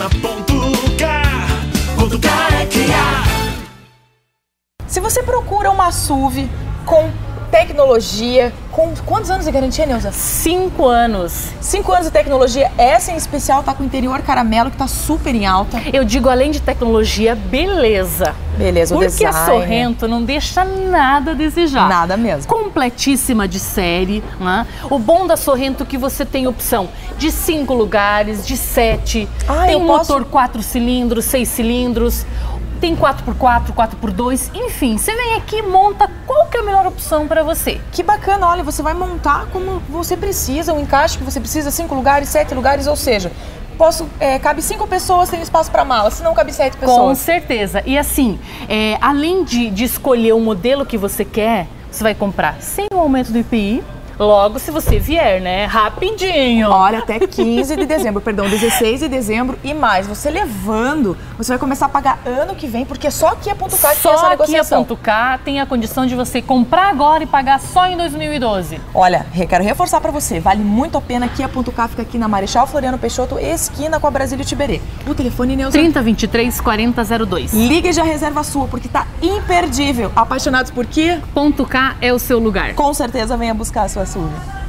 na ponto K. Ponto K é criar. Se você procura uma SUV com tecnologia, com quantos anos de garantia, Neuza? 5 anos. 5 anos de tecnologia, essa em especial tá com interior caramelo que tá super em alta. Eu digo, além de tecnologia, beleza. Beleza, o Porque design. a Sorrento não deixa nada a desejar. Nada mesmo. Completíssima de série, né? O bom da Sorrento é que você tem opção de 5 lugares, de 7. Ah, tem eu posso- motor 4 cilindros, 6 cilindros. Tem 4x4, 4x2, enfim, você vem aqui e monta qual que é a melhor opção para você. Que bacana, olha, você vai montar como você precisa, o encaixe que você precisa, 5 lugares, 7 lugares, ou seja, cabe 5 pessoas, tem espaço para mala, se não cabe 7 pessoas. Com certeza. E assim, além de escolher o modelo que você quer, você vai comprar sem o aumento do IPI. Logo, se você vier, né? Rapidinho. Olha, até 15 de dezembro, perdão, 16 de dezembro e mais. Você levando, você vai começar a pagar ano que vem, porque só aqui a Ponto K tem essa Só aqui a negociação. Ponto K tem a condição de você comprar agora e pagar só em 2012. Olha, quero reforçar para você, vale muito a pena. Aqui a Ponto K fica aqui na Marechal Floriano Peixoto, esquina com a Brasília Tiberê. O telefone, Neuza? 3023 4002. Liga e já reserva a sua, porque tá imperdível. Apaixonados por quê? Ponto K é o seu lugar. Com certeza venha buscar a sua SUV.